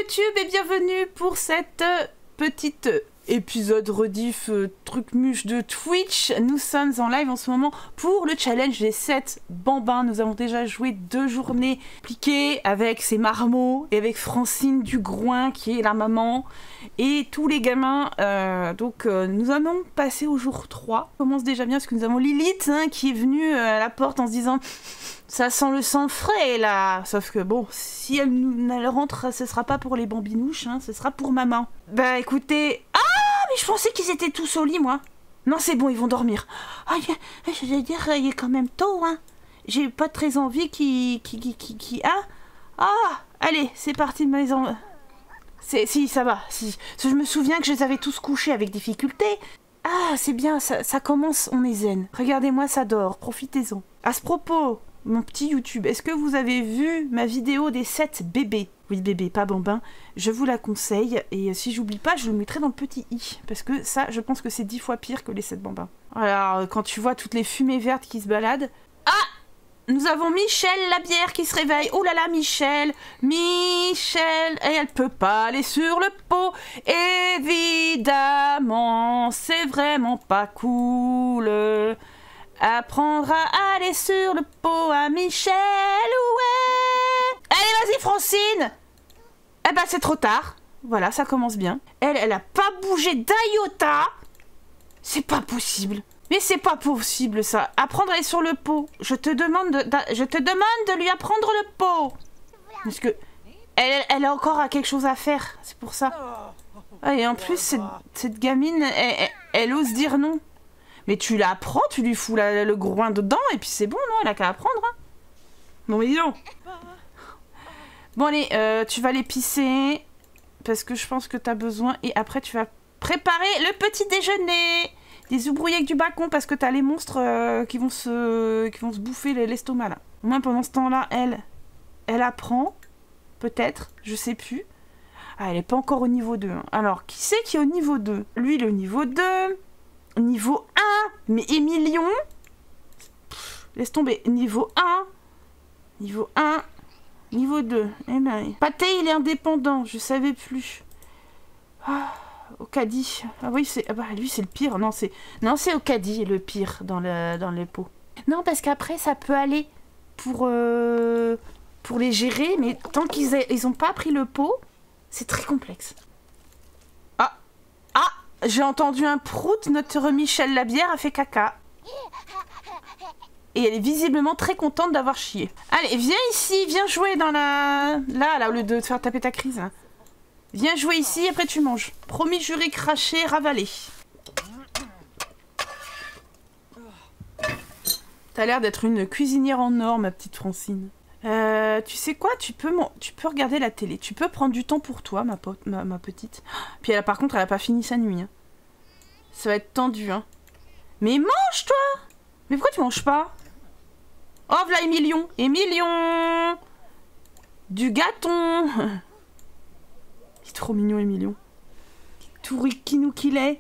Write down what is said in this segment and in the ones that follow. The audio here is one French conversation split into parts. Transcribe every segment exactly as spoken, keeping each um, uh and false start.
YouTube et bienvenue pour cette petite épisode rediff euh, truc muche de Twitch. Nous sommes en live en ce moment pour le challenge des sept bambins. Nous avons déjà joué deux journées appliquées avec ces marmots et avec Francine Dugroin qui est la maman et tous les gamins. Euh, donc euh, nous allons passer au jour trois. Ça commence déjà bien parce que nous avons Lilith hein, qui est venue euh, à la porte en se disant ça sent le sang frais là. Sauf que bon, si elle, elle rentre, ce sera pas pour les bambinouches, hein, ce sera pour maman. Bah écoutez... Ah mais je pensais qu'ils étaient tous au lit moi. Non c'est bon, ils vont dormir. Ah, je vais dire, il est quand même tôt hein. J'ai pas très envie qu'ils... Qui, qui, qui, qui... Ah Ah allez, c'est parti maison. C'est... Si, ça va. Si. Je me souviens que je les avais tous couchés avec difficulté. Ah, c'est bien, ça, ça commence, on est zen. Regardez-moi, ça dort, profitez-en. À ce propos... Mon petit YouTube, est-ce que vous avez vu ma vidéo des sept bébés? Oui, bébés, pas bambins. Je vous la conseille. Et si j'oublie pas, je le mettrai dans le petit i. Parce que ça, je pense que c'est dix fois pire que les sept bambins. Alors, quand tu vois toutes les fumées vertes qui se baladent... Ah! Nous avons Michel Labière qui se réveille. Oh là là, Michel! Michel! Et elle peut pas aller sur le pot. Évidemment, c'est vraiment pas cool. Apprendre à aller sur le pot à Michel, ouais. Allez, vas-y, Francine. Eh ben, c'est trop tard. Voilà, ça commence bien. Elle, elle a pas bougé d'un iota. C'est pas possible. Mais c'est pas possible, ça. Apprendre à aller sur le pot. Je te demande de, de, je te demande de lui apprendre le pot. Parce que elle, elle a encore quelque chose à faire. C'est pour ça. Ah, et en plus, cette, cette gamine, elle, elle, elle ose dire non. Mais tu l'apprends, tu lui fous la, le groin dedans et puis c'est bon, non? Elle a qu'à apprendre. Hein. Non mais dis donc. Bon allez, euh, tu vas les pisser parce que je pense que tu as besoin. Et après tu vas préparer le petit déjeuner. Des oubrouillés avec du bacon parce que tu as les monstres euh, qui, vont se, qui vont se bouffer l'estomac là. Au moins pendant ce temps-là, elle, elle apprend. Peut-être, je sais plus. Ah, elle est pas encore au niveau deux. Hein. Alors, qui c'est qui est au niveau deux? Lui, le niveau deux. Niveau un, mais Émilion, pff, laisse tomber, niveau un, niveau un, niveau deux, eh ben, Pâté il est indépendant, je savais plus. Ah, Ocadi, ah oui, c'est, ah bah, lui c'est le pire, non c'est, non c'est Ocadi le pire dans, le, dans les pots. Non parce qu'après ça peut aller pour, euh, pour les gérer, mais tant qu'ils ils ont pas pris le pot, c'est très complexe. Ah, ah j'ai entendu un prout, notre Michel Labière a fait caca. Et elle est visiblement très contente d'avoir chié. Allez, viens ici, viens jouer dans la... Là, là, au lieu de te faire taper ta crise. Hein. Viens jouer ici, après tu manges. Promis, juré, craché, ravalé. T'as l'air d'être une cuisinière en or, ma petite Francine. Euh, tu sais quoi, tu peux, tu peux regarder la télé. Tu peux prendre du temps pour toi, ma, ma, ma petite. Puis elle, par contre, elle a pas fini sa nuit. Hein. Ça va être tendu, hein. Mais mange, toi! Mais pourquoi tu manges pas? Oh, voilà Émilion! Émilion! Du gâton! Il est trop mignon, Émilion. Tout riquinou qu'il est.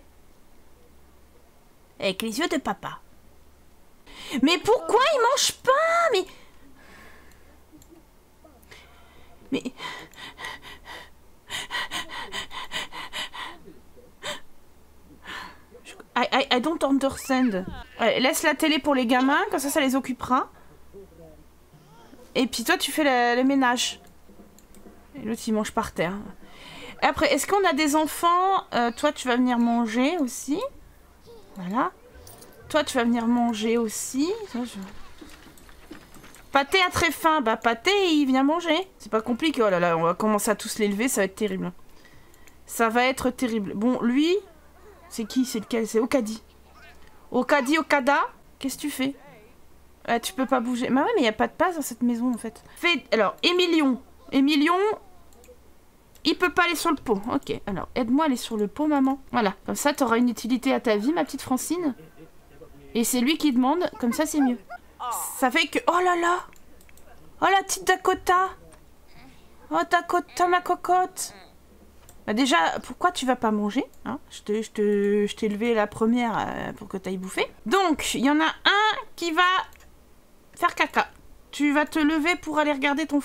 Avec les yeux de papa. Mais pourquoi il mange pas? Mais... Mais... I, I, I don't understand. Ouais, laisse la télé pour les gamins, comme ça, ça les occupera. Et puis toi, tu fais le, le ménage. Et l'autre, il mange par terre. Et après, est-ce qu'on a des enfants? euh, Toi, tu vas venir manger aussi. Voilà. Toi, tu vas venir manger aussi. Ça, je... Pâté a très faim. Bah, Pâté, il vient manger. C'est pas compliqué. Oh là là, on va commencer à tous l'élever. Ça va être terrible. Ça va être terrible. Bon, lui... C'est qui? C'est lequel? C'est Ocadi. Ocadi, Okada, qu'est-ce que tu fais? euh, Tu peux pas bouger. Bah ouais, mais il n'y a pas de place dans cette maison en fait. Fais... Alors, Émilion. Émilion, il peut pas aller sur le pot. Ok, alors aide-moi à aller sur le pot, maman. Voilà, comme ça, tu auras une utilité à ta vie, ma petite Francine. Et c'est lui qui demande, comme ça, c'est mieux. Ça fait que... Oh là là! Oh la petite Dakota! Oh Dakota, ma cocotte! Bah déjà, pourquoi tu vas pas manger hein? Je t'ai je te, je t'ai levé la première euh, pour que tu ailles bouffer. Donc, il y en a un qui va faire caca. Tu vas te lever pour aller regarder ton frère.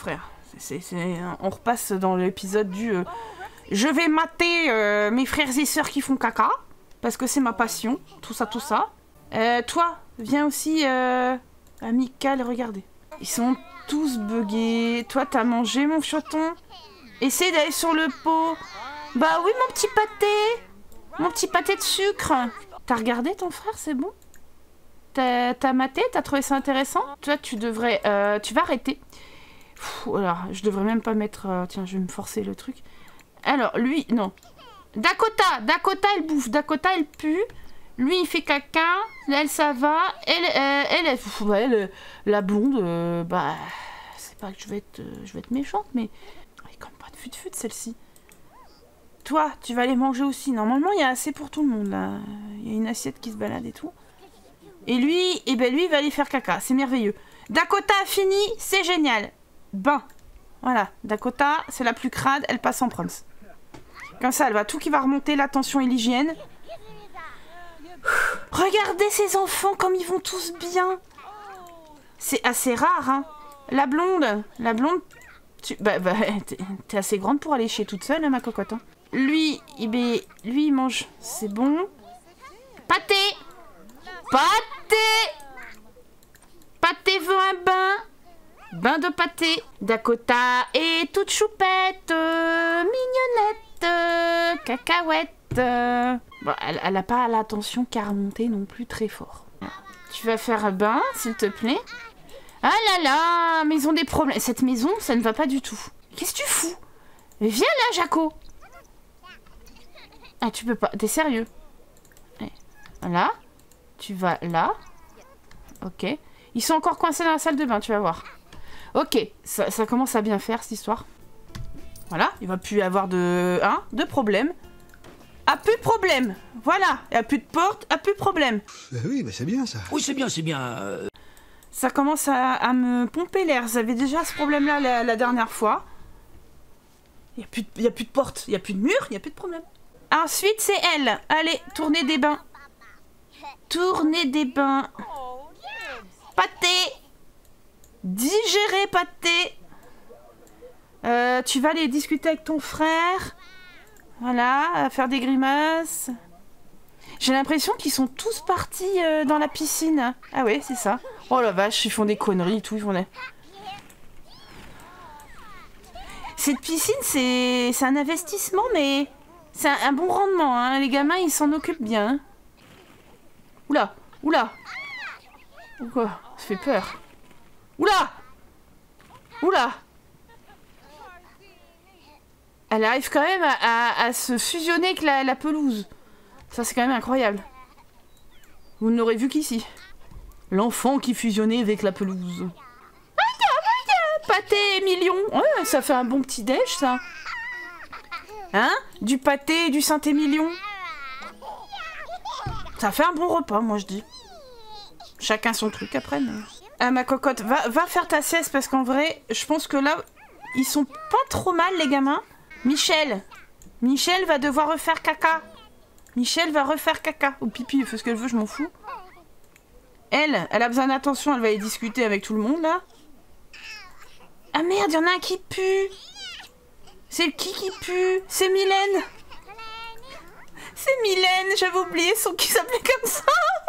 c'est, c'est, on repasse dans l'épisode du... Euh, je vais mater euh, mes frères et sœurs qui font caca, parce que c'est ma passion, tout ça, tout ça. Euh, toi, viens aussi, euh, amical, regardez. Ils sont tous buggés. Toi, t'as mangé, mon chaton? Essaye d'aller sur le pot. Bah oui, mon petit pâté. Mon petit pâté de sucre. T'as regardé ton frère, c'est bon? T'as maté? T'as trouvé ça intéressant? Toi, tu devrais... Euh, tu vas arrêter. Pff, alors, je devrais même pas mettre... Euh, tiens, je vais me forcer le truc. Alors, lui, non. Dakota, Dakota, elle bouffe. Dakota, elle pue. Lui, il fait caca. Elle, ça va. Elle, euh, elle, elle, pff, ouais, elle, la blonde, euh, bah... C'est pas que je vais être, euh, je vais être méchante, mais... Elle est quand même pas de fut-fut, celle-ci. Toi, tu vas aller manger aussi. Normalement, il y a assez pour tout le monde, là. Il y a une assiette qui se balade et tout. Et lui, eh ben lui, il va aller faire caca. C'est merveilleux. Dakota a fini, c'est génial. Ben, voilà. Dakota, c'est la plus crade, elle passe en proms. Comme ça, elle va tout qui va remonter, la tension et l'hygiène. Regardez ces enfants, comme ils vont tous bien. C'est assez rare, hein. La blonde, la blonde, tu... bah, bah, t'es assez grande pour aller chier toute seule, hein, ma cocotte. Hein. Lui, eh ben, lui, il mange, c'est bon. Pâté. Pâté. Pâté veut un bain. Bain de pâté. Dakota est toute choupette, euh, mignonnette, euh, cacahuète. Euh. Bon, elle n'a pas l'attention qu'à remonter non plus très fort. Tu vas faire un bain, s'il te plaît. Ah là là, mais ils ont des problèmes. Cette maison, ça ne va pas du tout. Qu'est-ce que tu fous? Viens là, Jaco. Ah, tu peux pas. T'es sérieux? Là. Tu vas là. Ok. Ils sont encore coincés dans la salle de bain, tu vas voir. Ok, ça, ça commence à bien faire, cette histoire. Voilà, il va plus y avoir de... Hein, de problème. Ah, plus de problème. Voilà, il n'y a plus de porte, ah, plus de problème. Bah oui, bah c'est bien ça. Oui, c'est bien, c'est bien. Euh... Ça commence à, à me pomper l'air. J'avais déjà ce problème-là la, la dernière fois. Il n'y a, a plus de porte, il n'y a plus de mur, il n'y a plus de problème. Ensuite, c'est elle. Allez, tournez des bains. Tournez des bains. Pâté. Digérer pâté. Euh, tu vas aller discuter avec ton frère. Voilà, à faire des grimaces. J'ai l'impression qu'ils sont tous partis euh, dans la piscine. Ah ouais, c'est ça. Oh la vache, ils font des conneries et tout. Ils font des... Cette piscine, c'est un investissement, mais c'est un, un bon rendement. Hein. Les gamins, ils s'en occupent bien. Hein. Oula, oula. Quoi? Ça fait peur. Oula! Oula! Elle arrive quand même à, à, à se fusionner avec la, la pelouse. Ça, c'est quand même incroyable. Vous n'aurez vu qu'ici. L'enfant qui fusionnait avec la pelouse. Pâté et million. Ouais, ça fait un bon petit déj, ça. Hein? Du pâté et du Saint-Émilion. Ça fait un bon repas, moi, je dis. Chacun son truc, après. Mais... Ah, ma cocotte, va, va faire ta sieste, parce qu'en vrai, je pense que là, ils sont pas trop mal, les gamins. Michel. Michel va devoir refaire caca. Michel va refaire caca. Ou pipi, elle fait ce qu'elle veut, je m'en fous. Elle, elle a besoin d'attention, elle va aller discuter avec tout le monde, là. Ah merde, il y en a un qui pue. C'est qui qui pue? C'est Mylène. C'est Mylène, j'avais oublié son qui s'appelait comme ça.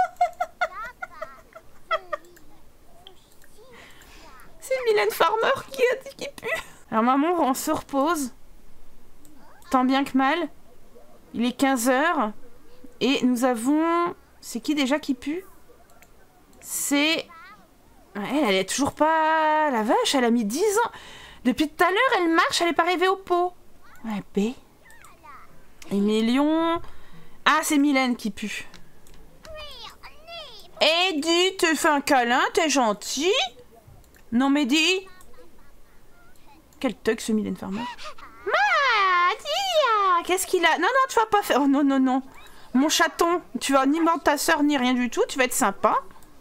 C'est Mylène Farmer qui a dit qui pue. Alors maman, on se repose. Tant bien que mal. Il est quinze heures. Et nous avons... C'est qui déjà qui pue? C'est... Elle, elle est toujours pas... La vache, elle a mis dix ans. Depuis tout à l'heure, elle marche, elle est pas arrivée au pot. Ouais, B. Émilion... Ah, c'est Mylène qui pue. Eddie, te fais un câlin, t'es gentil. Non, mais dis. Quel tuck ce Mylène Farmer. Madia, qu'est-ce qu'il a? Non, non, tu vas pas faire... Oh non, non, non. Mon chaton, tu vas ni mordre ta soeur ni rien du tout, tu vas être sympa.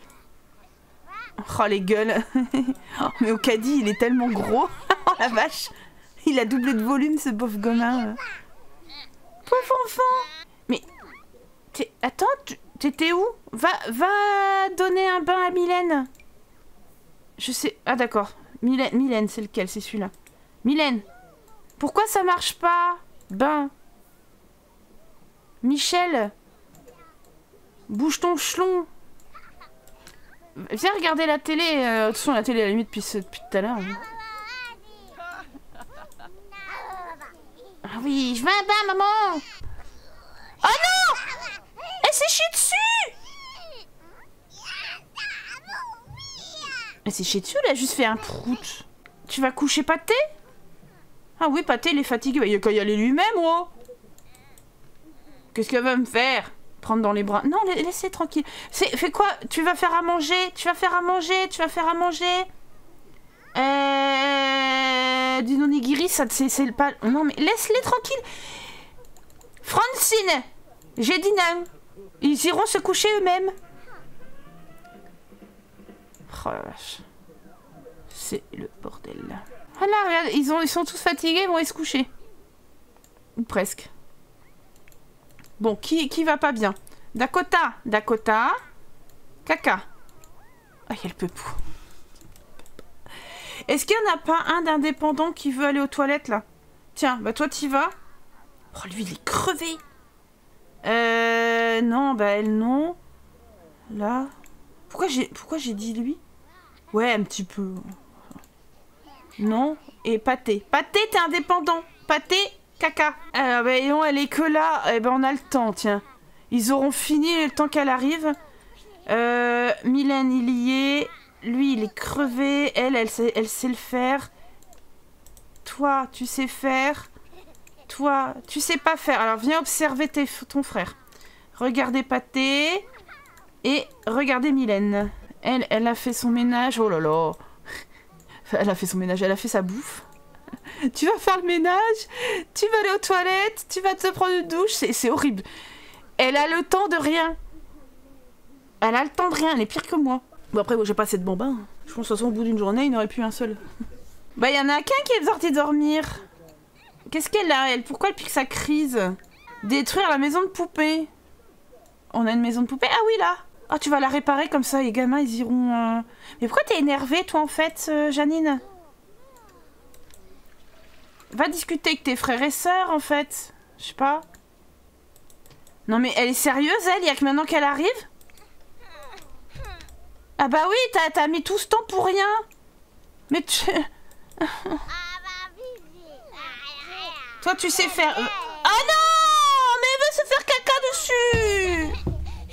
Oh, les gueules. Oh, mais au caddie, il est tellement gros. Oh, la vache. Il a doublé de volume, ce pauvre gamin. Pauvre enfant. Mais... Attends, t'étais où? Va, va donner un bain à Mylène. Je sais... Ah, d'accord. Mylène, Mylène c'est lequel? C'est celui-là. Mylène, pourquoi ça marche pas? Ben. Michel, bouge ton chelon. Viens regarder la télé. Euh, de toute façon, la télé à la limite depuis, depuis tout à l'heure. Hein. Ah oui, je vais un bain, maman. Oh non! Elle s'est chiée dessus! Elle s'est chiée dessus, elle a juste fait un prout. Tu vas coucher Pâté? Ah oui, Pâté, il est fatigué. Bah, il a qu'à y aller lui-même, oh! Qu'est-ce qu'elle va me faire? Prendre dans les bras. Non, laissez tranquille. Fais quoi? Tu vas faire à manger? Tu vas faire à manger? Tu vas faire à manger? Euh... Du nonigiri, ça c'est pas... Non, mais laisse-les tranquilles. Francine! J'ai dit non. Ils iront se coucher eux-mêmes. Oh la vache. C'est le bordel. Voilà, regarde, ils, ont, ils sont tous fatigués, ils vont aller se coucher. Ou presque. Bon, qui, qui va pas bien? Dakota, Dakota, Caca. Ah, il y a le peupou. Est-ce qu'il n'y en a pas un d'indépendant qui veut aller aux toilettes, là? Tiens, bah toi, t'y vas. Oh, lui, il est crevé. Euh... Non, bah elle, non. Là... Pourquoi j'ai pourquoi j'ai dit lui? Ouais, un petit peu. Non. Et Pâté. Pâté, t'es indépendant. Pâté, Caca. Alors, bah, non, elle est que là. Eh ben, on a le temps, tiens. Ils auront fini le temps qu'elle arrive. Euh, Mylène, il y est. Lui, il est crevé. Elle, elle sait, elle sait le faire. Toi, tu sais faire. Toi, tu sais pas faire. Alors, viens observer tes, ton frère. Regardez Pâté. Et regardez Mylène. Elle, elle a fait son ménage. Oh là là. Elle a fait son ménage. Elle a fait sa bouffe. Tu vas faire le ménage. Tu vas aller aux toilettes. Tu vas te prendre une douche. C'est horrible. Elle a le temps de rien. Elle a le temps de rien. Elle est pire que moi. Bon, après, moi, j'ai pas assez de bambins. Je pense que de toute façon, au bout d'une journée, il n'aurait plus un seul. Bah, il y en a qu'un qui est sorti dormir. Qu'est-ce qu'elle a, elle? Pourquoi elle pique sa crise? Détruire la maison de poupée. On a une maison de poupée? Ah oui, là. Ah, tu vas la réparer comme ça, les gamins, ils iront... Euh... Mais pourquoi t'es énervée, toi, en fait, euh, Janine? Va discuter avec tes frères et sœurs, en fait. Je sais pas. Non, mais elle est sérieuse, elle? Il y a que maintenant qu'elle arrive? Ah bah oui, t'as mis tout ce temps pour rien. Mais tu... Toi, tu sais faire... Euh... Ah non! Mais elle veut se faire caca dessus!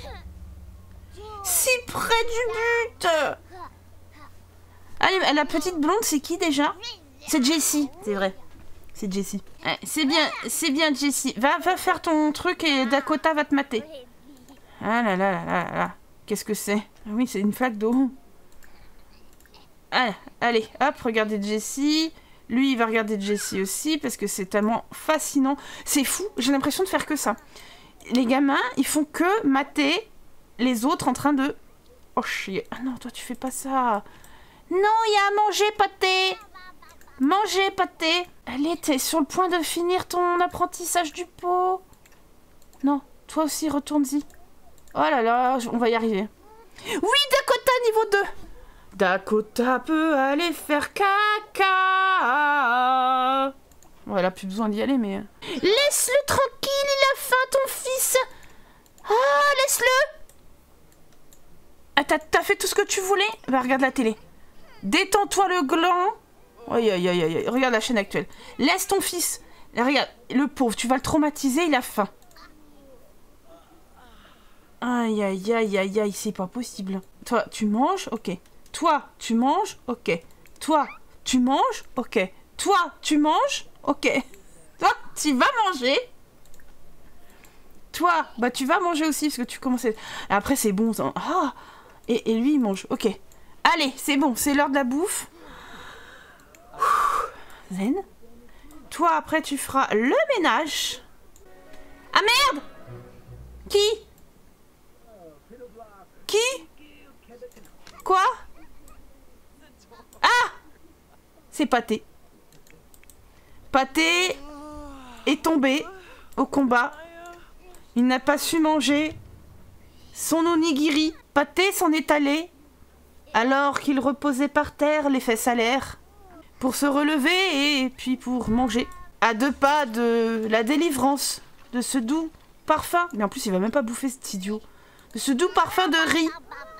Si près du but! Allez, la petite blonde, c'est qui déjà? C'est Jessie, c'est vrai. C'est Jessie. Ouais, c'est bien, c'est bien Jessie. Va, va faire ton truc et Dakota va te mater. Ah là là là là là. Qu'est-ce que c'est? Ah oui, c'est une flaque d'eau. Ah, allez, hop, regardez Jessie. Lui, il va regarder Jessie aussi parce que c'est tellement fascinant. C'est fou, j'ai l'impression de faire que ça. Les gamins, ils font que mater les autres en train de... Oh, chier. Ah non, toi, tu fais pas ça. Non, il y a à manger, Pâté. Manger, Pâté. Allez, t'es sur le point de finir ton apprentissage du pot. Non, toi aussi, retourne-y. Oh là là, on va y arriver. Oui, Dakota, niveau deux. Dakota peut aller faire caca. Bon, elle a plus besoin d'y aller, mais... Laisse-le tranquille, il a faim, ton fils. Ah, laisse-le. Ah, t'as fait tout ce que tu voulais? Bah, regarde la télé. Détends-toi le gland. Aïe, aïe, aïe, aïe. Regarde la chaîne actuelle. Laisse ton fils. Regarde, le pauvre, tu vas le traumatiser, il a faim. Aïe, aïe, aïe, aïe, aïe, c'est pas possible. Toi, tu manges? Ok. Toi, tu manges? Ok. Toi, tu manges? Ok. Toi, tu manges? Ok. Toi, tu vas manger? Toi, bah tu vas manger aussi parce que tu commences à... Après, c'est bon. Ça... Ah et, et lui, il mange. Ok. Allez, c'est bon, c'est l'heure de la bouffe. Zen. Toi, après, tu feras le ménage. Ah merde! Qui? Qui? Quoi? Ah! C'est Pâté. Pâté est tombé au combat. Il n'a pas su manger son onigiri. Pâté s'en est allé alors qu'il reposait par terre, les fesses à l'air. pour se relever et puis pour manger. À deux pas de la délivrance, de ce doux parfum. Mais en plus, il va même pas bouffer cet idiot. De ce doux parfum de riz.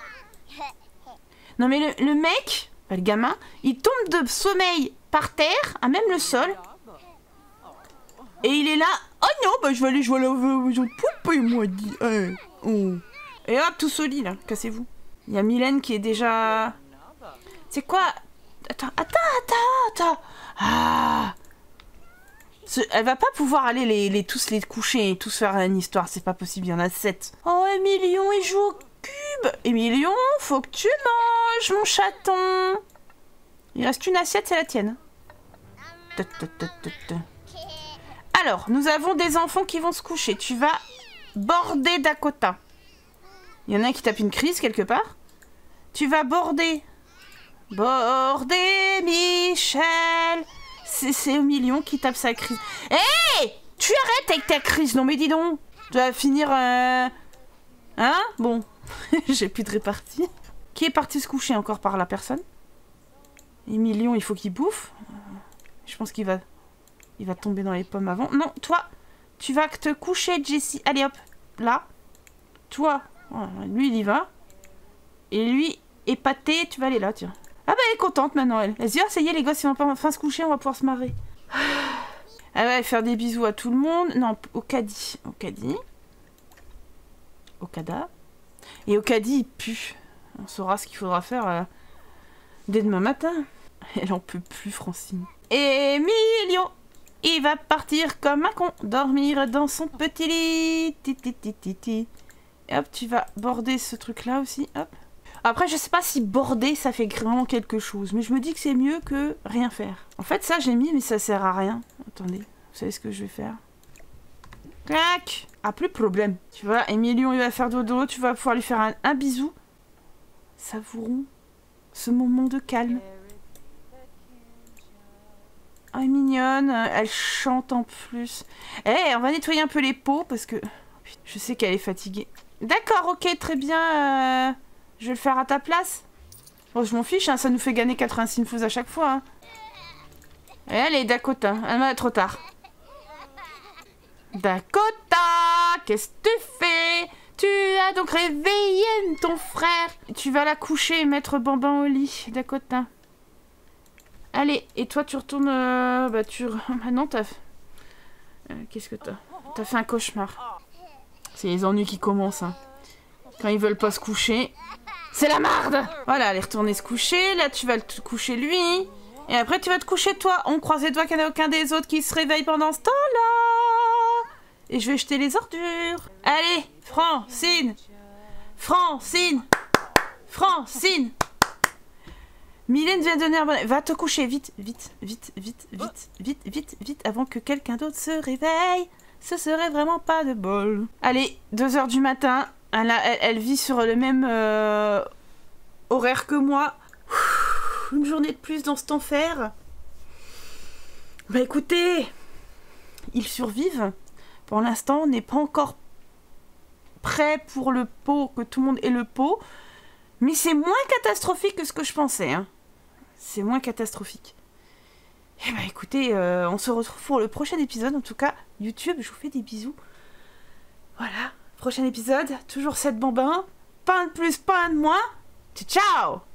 Non mais le, le mec, le gamin, il tombe de sommeil par terre, à même le sol. Et il est là. Oh non, bah je vais aller jouer à la maison de poupée, moi, dit. Hey, oh. Et hop, tous au lit, là. Cassez-vous. Il y a Mylène qui est déjà... C'est quoi? Attends, attends, attends, attends. Ah. Ce... Elle va pas pouvoir aller les, les, tous les coucher et tous faire une histoire. C'est pas possible, il y en a sept. Oh, Emilion, il joue au cube. Emilion, faut que tu manges, mon chaton. Il reste une assiette, c'est la tienne. Alors, nous avons des enfants qui vont se coucher. Tu vas border Dakota. Il y en a un qui tape une crise quelque part. Tu vas border. Border Michel. C'est au million qui tape sa crise. Hé hey, tu arrêtes avec ta crise. Non mais dis donc. Tu vas finir... Euh... Hein? Bon. J'ai plus de répartie. Qui est parti se coucher encore par la personne? Emilion, il faut qu'il bouffe. Je pense qu'il va... Il va tomber dans les pommes avant. Non, toi, tu vas te coucher, Jessie. Allez, hop, là. Toi, voilà, lui, il y va. Et lui, épaté, tu vas aller là, tiens. Ah bah, elle est contente maintenant, elle. Elle se dit, ah, ça y est, les gosses, ils vont pas enfin se coucher, on va pouvoir se marrer. Elle va faire des bisous à tout le monde. Non, au caddie. Au caddie. Au cada. Et au caddie, il pue. On saura ce qu'il faudra faire euh, dès demain matin. Elle en peut plus, Francine. Emilion, il va partir comme un con, dormir dans son petit lit. Ti, ti, ti, ti, ti. Et hop, tu vas border ce truc-là aussi. Hop. Après, je sais pas si border, ça fait vraiment quelque chose. Mais je me dis que c'est mieux que rien faire. En fait, ça, j'ai mis, mais ça sert à rien. Attendez, vous savez ce que je vais faire? Clac. Ah, plus de problème. Tu vois, Emilion, il va faire dodo. Tu vas pouvoir lui faire un, un bisou. Savourons ce moment de calme. Oh, elle est mignonne, elle chante en plus. Eh, hey, on va nettoyer un peu les pots parce que je sais qu'elle est fatiguée. D'accord, ok, très bien. Euh, je vais le faire à ta place. Bon, je m'en fiche, hein, ça nous fait gagner quatre-vingt-six infos à chaque fois. Hein. Et allez, Dakota, elle m'a trop tard. Dakota, qu'est-ce que tu fais? Tu as donc réveillé ton frère. Tu vas la coucher et mettre Bambin au lit, Dakota. Allez, et toi tu retournes... Euh, bah tu... Ah non, t'as... Euh, Qu'est-ce que t'as? T'as fait un cauchemar. C'est les ennuis qui commencent. Hein. Quand ils veulent pas se coucher. C'est la marde! Voilà, elle est retournée se coucher. Là, tu vas te coucher lui. Et après, tu vas te coucher toi. On croise les doigts qu'il n'y en a aucun des autres qui se réveille pendant ce temps-là. Et je vais jeter les ordures. Allez, Francine! Francine! Francine! Mylène vient de donner un bon... Va te coucher, vite, vite, vite, vite, vite, vite, vite, vite, avant que quelqu'un d'autre se réveille. Ce serait vraiment pas de bol. Allez, deux heures du matin. Elle, a, elle, elle vit sur le même euh, horaire que moi. Une journée de plus dans cet enfer. Bah écoutez, ils survivent. Pour l'instant, on n'est pas encore prêt pour le pot, que tout le monde ait le pot. Mais c'est moins catastrophique que ce que je pensais, hein. C'est moins catastrophique. Eh ben écoutez, euh, on se retrouve pour le prochain épisode. En tout cas, YouTube, je vous fais des bisous. Voilà, prochain épisode, toujours sept bambins. Pas un de plus, pas un de moins. Ciao!